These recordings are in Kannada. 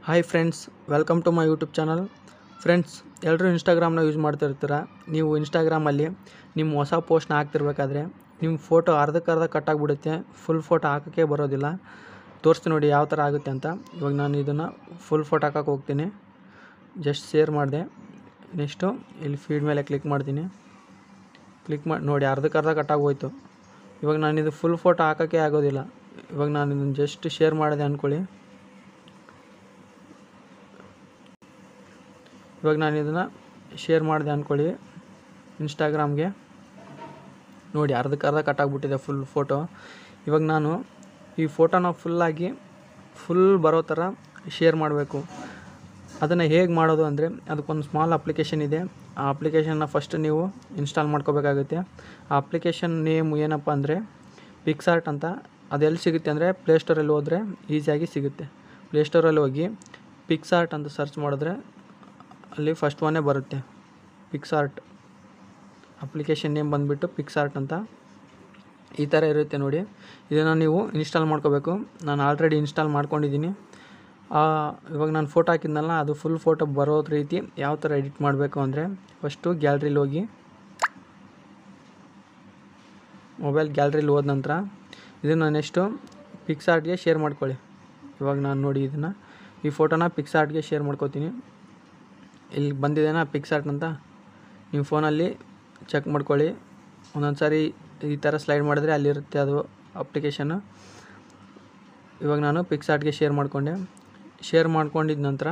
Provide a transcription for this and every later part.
Hi friends, welcome to my YouTube channel. Friends, ಎಲ್ಲರೂ ಇನ್ಸ್ಟಾಗ್ರಾಮ್ನ ಯೂಸ್ ಮಾಡ್ತಿರ್ತೀರ. ನೀವು ಇನ್ಸ್ಟಾಗ್ರಾಮಲ್ಲಿ ನಿಮ್ಮ ಹೊಸ ಪೋಸ್ಟ್ನ ಹಾಕ್ತಿರ್ಬೇಕಾದ್ರೆ ನಿಮ್ಮ ಫೋಟೋ ಅರ್ಧಕ್ಕರ್ಧ ಕಟ್ಟಾಗಿಬಿಡುತ್ತೆ. ಫುಲ್ ಫೋಟೋ ಹಾಕೋಕ್ಕೆ ಬರೋದಿಲ್ಲ. ತೋರಿಸ್ತೀನಿ ನೋಡಿ ಯಾವ ಥರ ಆಗುತ್ತೆ ಅಂತ. ಇವಾಗ ನಾನು ಇದನ್ನು ಫುಲ್ ಫೋಟೋ ಹಾಕೋಕ್ಕೆ ಹೋಗ್ತೀನಿ. ಜಸ್ಟ್ ಶೇರ್ ಮಾಡಿದೆ. ನೆಕ್ಸ್ಟು ಇಲ್ಲಿ ಫೀಡ್ ಮೇಲೆ ಕ್ಲಿಕ್ ಮಾಡ್ತೀನಿ. ಕ್ಲಿಕ್ ಮಾಡಿ ನೋಡಿ, ಅರ್ಧಕ್ಕರ್ಧ ಕಟ್ಟಾಗೋಯ್ತು. ಇವಾಗ ನಾನು ಇದು ಫುಲ್ ಫೋಟೋ ಹಾಕೋಕ್ಕೆ ಆಗೋದಿಲ್ಲ. ಇವಾಗ ನಾನು ಇದನ್ನು ಜಸ್ಟ್ ಶೇರ್ ಮಾಡಿದೆ ಅಂದ್ಕೊಳ್ಳಿ. ಇವಾಗ ನಾನು ಇದನ್ನು ಶೇರ್ ಮಾಡಿದೆ ಅಂದ್ಕೊಳ್ಳಿ ಇನ್ಸ್ಟಾಗ್ರಾಮ್ಗೆ. ನೋಡಿ, ಅರ್ಧಕ್ಕರ್ಧ ಕಟ್ಟಾಗ್ಬಿಟ್ಟಿದೆ ಫುಲ್ ಫೋಟೋ. ಇವಾಗ ನಾನು ಈ ಫೋಟೋನ ಫುಲ್ ಬರೋ ಥರ ಶೇರ್ ಮಾಡಬೇಕು. ಅದನ್ನು ಹೇಗೆ ಮಾಡೋದು ಅಂದರೆ, ಅದಕ್ಕೊಂದು ಸ್ಮಾಲ್ ಅಪ್ಲಿಕೇಶನ್ ಇದೆ. ಆ ಅಪ್ಲಿಕೇಶನ್ನ ಫಸ್ಟ್ ನೀವು ಇನ್ಸ್ಟಾಲ್ ಮಾಡ್ಕೋಬೇಕಾಗುತ್ತೆ. ಆ ಅಪ್ಲಿಕೇಶನ್ ನೇಮ್ ಏನಪ್ಪ ಅಂದರೆ ಪಿಕ್ಸಾರ್ಟ್ ಅಂತ. ಅದೆಲ್ಲಿ ಸಿಗುತ್ತೆ ಅಂದರೆ ಪ್ಲೇಸ್ಟೋರಲ್ಲಿ ಹೋದರೆ ಈಸಿಯಾಗಿ ಸಿಗುತ್ತೆ. ಪ್ಲೇಸ್ಟೋರಲ್ಲಿ ಹೋಗಿ ಪಿಕ್ಸಾರ್ಟ್ ಅಂತ ಸರ್ಚ್ ಮಾಡಿದ್ರೆ ಅಲ್ಲಿ ಫಸ್ಟ್ ಒನ್ನೇ ಬರುತ್ತೆ, ಪಿಕ್ಸಾರ್ಟ್. ಅಪ್ಲಿಕೇಶನ್ ನೇಮ್ ಬಂದುಬಿಟ್ಟು ಪಿಕ್ಸಾರ್ಟ್ ಅಂತ. ಈ ಥರ ಇರುತ್ತೆ ನೋಡಿ. ಇದನ್ನು ನೀವು ಇನ್ಸ್ಟಾಲ್ ಮಾಡ್ಕೋಬೇಕು. ನಾನು ಆಲ್ರೆಡಿ ಇನ್ಸ್ಟಾಲ್ ಮಾಡ್ಕೊಂಡಿದ್ದೀನಿ. ಇವಾಗ ನಾನು ಫೋಟೋ ಹಾಕಿದ್ನಲ್ಲ, ಅದು ಫುಲ್ ಫೋಟೋ ಬರೋ ರೀತಿ ಯಾವ ಥರ ಎಡಿಟ್ ಮಾಡಬೇಕು ಅಂದರೆ, ಫಸ್ಟು ಗ್ಯಾಲ್ರಿಲಿ ಹೋಗಿ, ಮೊಬೈಲ್ ಗ್ಯಾಲ್ರಿಲಿ ಹೋದ ನಂತರ ಇದನ್ನು ನೆಕ್ಸ್ಟು ಪಿಕ್ಸಾರ್ಟ್ಗೆ ಶೇರ್ ಮಾಡ್ಕೊಳ್ಳಿ. ಇವಾಗ ನಾನು ನೋಡಿ ಈ ಫೋಟೋನ ಪಿಕ್ಸಾರ್ಟ್ಗೆ ಶೇರ್ ಮಾಡ್ಕೋತೀನಿ. ಇಲ್ಲಿ ಬಂದಿದೆನಾ ಪಿಕ್ಸಾರ್ಟ್ ಅಂತ, ನಿಮ್ಮ ಫೋನಲ್ಲಿ ಚೆಕ್ ಮಾಡ್ಕೊಳ್ಳಿ. ಒಂದೊಂದು ಸಾರಿ ಈ ಥರ ಸ್ಲೈಡ್ ಮಾಡಿದ್ರೆ ಅಲ್ಲಿರುತ್ತೆ ಅದು ಅಪ್ಲಿಕೇಶನ್ನು. ಇವಾಗ ನಾನು ಪಿಕ್ಸಾರ್ಟ್ಗೆ ಶೇರ್ ಮಾಡಿಕೊಂಡೆ. ಶೇರ್ ಮಾಡ್ಕೊಂಡಿದ್ದ ನಂತರ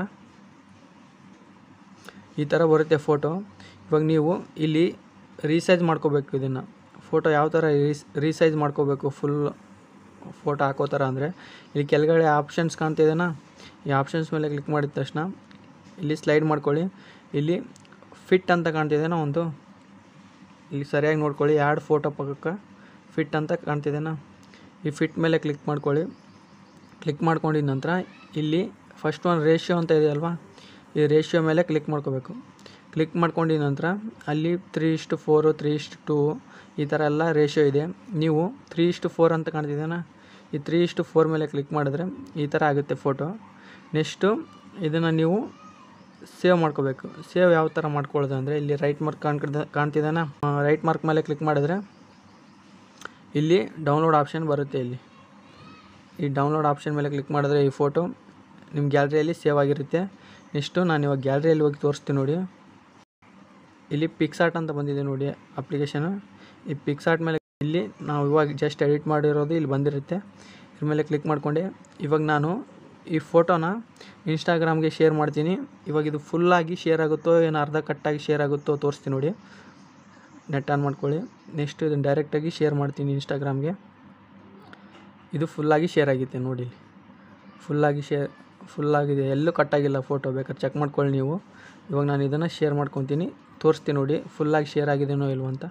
ಈ ಥರ ಬರುತ್ತೆ ಫೋಟೋ. ಇವಾಗ ನೀವು ಇಲ್ಲಿ ರೀಸೈಜ್ ಮಾಡ್ಕೋಬೇಕು. ಇದನ್ನು ಫೋಟೋ ಯಾವ ಥರ ರೀಸೈಜ್ ಮಾಡ್ಕೋಬೇಕು ಫುಲ್ ಫೋಟೋ ಹಾಕೋ ಥರ ಅಂದರೆ, ಇಲ್ಲಿ ಕೆಳಗಡೆ ಆಪ್ಷನ್ಸ್ ಕಾಣ್ತಿದೆನಾ, ಈ ಆಪ್ಷನ್ಸ್ ಮೇಲೆ ಕ್ಲಿಕ್ ಮಾಡಿದ ತಕ್ಷಣ ಇಲ್ಲಿ ಸ್ಲೈಡ್ ಮಾಡ್ಕೊಳ್ಳಿ. ಇಲ್ಲಿ ಫಿಟ್ ಅಂತ ಕಾಣ್ತಿದೆನಾ ಒಂದು, ಇಲ್ಲಿ ಸರಿಯಾಗಿ ನೋಡ್ಕೊಳ್ಳಿ. ಆ್ಯಡ್ ಫೋಟೋ ಪಕ್ಕಕ್ಕೆ ಫಿಟ್ ಅಂತ ಕಾಣ್ತಿದೆನಾ, ಈ ಫಿಟ್ ಮೇಲೆ ಕ್ಲಿಕ್ ಮಾಡ್ಕೊಳ್ಳಿ. ಕ್ಲಿಕ್ ಮಾಡ್ಕೊಂಡಿದ ನಂತರ ಇಲ್ಲಿ ಫಸ್ಟ್ ಒಂದು ರೇಷಿಯೋ ಅಂತ ಇದೆ ಅಲ್ವಾ, ಈ ರೇಷಿಯೋ ಮೇಲೆ ಕ್ಲಿಕ್ ಮಾಡ್ಕೋಬೇಕು. ಕ್ಲಿಕ್ ಮಾಡ್ಕೊಂಡಿದ ನಂತರ ಅಲ್ಲಿ 3:4, 3:2 ಈ ಥರ ಎಲ್ಲ ರೇಷಿಯೋ ಇದೆ. ನೀವು 3:4 ಅಂತ ಕಾಣ್ತಿದೆನಾ, ಈ 3:4 ಮೇಲೆ ಕ್ಲಿಕ್ ಮಾಡಿದ್ರೆ ಈ ಥರ ಆಗುತ್ತೆ ಫೋಟೋ. ನೆಕ್ಸ್ಟು ಇದನ್ನು ನೀವು ಸೇವ್ ಮಾಡ್ಕೋಬೇಕು. ಸೇವ್ ಯಾವ ಥರ ಮಾಡ್ಕೊಳ್ಳೋದು ಅಂದರೆ, ಇಲ್ಲಿ ರೈಟ್ ಮಾರ್ಕ್ ಕಾಣ್ತಿದ್ದಾನ, ರೈಟ್ ಮಾರ್ಕ್ ಮೇಲೆ ಕ್ಲಿಕ್ ಮಾಡಿದ್ರೆ ಇಲ್ಲಿ ಡೌನ್ಲೋಡ್ ಆಪ್ಷನ್ ಬರುತ್ತೆ. ಈ ಡೌನ್ಲೋಡ್ ಆಪ್ಷನ್ ಮೇಲೆ ಕ್ಲಿಕ್ ಮಾಡಿದ್ರೆ ಈ ಫೋಟೋ ನಿಮ್ಮ ಗ್ಯಾಲರಿಯಲ್ಲಿ ಸೇವ್ ಆಗಿರುತ್ತೆ. ನೆಕ್ಸ್ಟು ನಾನು ಇವಾಗ ಗ್ಯಾಲರಿಯಲ್ಲಿ ಹೋಗಿ ತೋರಿಸ್ತೀನಿ ನೋಡಿ. ಇಲ್ಲಿ ಪಿಕ್ಸಾರ್ಟ್ ಅಂತ ಬಂದಿದೆ ನೋಡಿ ಅಪ್ಲಿಕೇಶನು. ಈ ಪಿಕ್ಸಾರ್ಟ್ ಮೇಲೆ ಇಲ್ಲಿ ನಾವು ಇವಾಗ ಜಸ್ಟ್ ಎಡಿಟ್ ಮಾಡಿರೋದು ಇಲ್ಲಿ ಬಂದಿರುತ್ತೆ. ಇದ್ರ ಮೇಲೆ ಕ್ಲಿಕ್ ಮಾಡಿಕೊಂಡೆ. ಇವಾಗ ನಾನು ಈ ಫೋಟೋನ ಇನ್ಸ್ಟಾಗ್ರಾಮ್ಗೆ ಶೇರ್ ಮಾಡ್ತೀನಿ. ಇವಾಗ ಇದು ಫುಲ್ಲಾಗಿ ಶೇರ್ ಆಗುತ್ತೋ ಏನು ಅರ್ಧ ಕಟ್ಟಾಗಿ ಶೇರ್ ಆಗುತ್ತೋ ತೋರಿಸ್ತೀನಿ ನೋಡಿ. ನೆಟ್ ಆನ್ ಮಾಡ್ಕೊಳ್ಳಿ. ನೆಕ್ಸ್ಟ್ ಇದನ್ನು ಡೈರೆಕ್ಟಾಗಿ ಶೇರ್ ಮಾಡ್ತೀನಿ ಇನ್ಸ್ಟಾಗ್ರಾಮ್ಗೆ. ಇದು ಫುಲ್ಲಾಗಿ ಶೇರ್ ಆಗಿದೆ ನೋಡಿ. ಫುಲ್ಲಾಗಿದೆ, ಎಲ್ಲೂ ಕಟ್ಟಾಗಿಲ್ಲ ಫೋಟೋ. ಬೇಕಾದ್ರೆ ಚೆಕ್ ಮಾಡ್ಕೊಳ್ಳಿ ನೀವು. ಇವಾಗ ನಾನು ಇದನ್ನು ಶೇರ್ ಮಾಡ್ಕೊತೀನಿ, ತೋರಿಸ್ತೀನಿ ನೋಡಿ ಫುಲ್ಲಾಗಿ ಶೇರ್ ಆಗಿದೆನೋ ಇಲ್ವೋ ಅಂತ.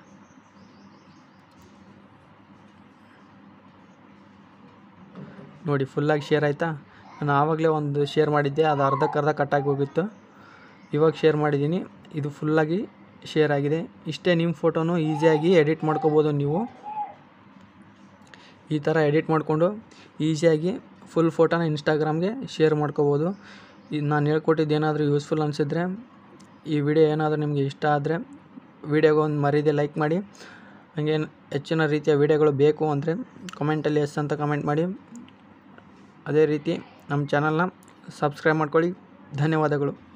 ನೋಡಿ, ಫುಲ್ಲಾಗಿ ಶೇರ್ ಆಯಿತಾ. ನಾನು ಆವಾಗಲೇ ಒಂದು ಶೇರ್ ಮಾಡಿದ್ದೆ, ಅದು ಅರ್ಧಕ್ಕರ್ಧ ಕಟ್ಟಾಗಿ ಹೋಗಿತ್ತು. ಇವಾಗ ಶೇರ್ ಮಾಡಿದ್ದೀನಿ, ಇದು ಫುಲ್ಲಾಗಿ ಶೇರ್ ಆಗಿದೆ. ಇಷ್ಟೇ, ನಿಮ್ಮ ಫೋಟೋನು ಈಸಿಯಾಗಿ ಎಡಿಟ್ ಮಾಡ್ಕೋಬೋದು. ನೀವು ಈ ಥರ ಎಡಿಟ್ ಮಾಡಿಕೊಂಡು ಈಸಿಯಾಗಿ ಫುಲ್ ಫೋಟೋನ ಇನ್ಸ್ಟಾಗ್ರಾಮ್ಗೆ ಶೇರ್ ಮಾಡ್ಕೋಬೋದು. ಇದು ನಾನು ಹೇಳ್ಕೊಟ್ಟಿದ್ದು ಏನಾದರೂ ಯೂಸ್ಫುಲ್ ಅನಿಸಿದ್ರೆ, ಈ ವಿಡಿಯೋ ಏನಾದರೂ ನಿಮಗೆ ಇಷ್ಟ ಆದರೆ ವಿಡಿಯೋಗೆ ಒಂದು ಮರೀದೆ ಲೈಕ್ ಮಾಡಿ. ಹಾಗೆ ಹೆಚ್ಚಿನ ರೀತಿಯ ವಿಡಿಯೋಗಳು ಬೇಕು ಅಂದರೆ ಕಮೆಂಟಲ್ಲಿ ಎಸ್ ಅಂತ ಕಮೆಂಟ್ ಮಾಡಿ. ಅದೇ ರೀತಿ ನಮ್ಮ ಚಾನಲ್ನ ಸಬ್ಸ್ಕ್ರೈಬ್ ಮಾಡ್ಕೊಳ್ಳಿ. ಧನ್ಯವಾದಗಳು.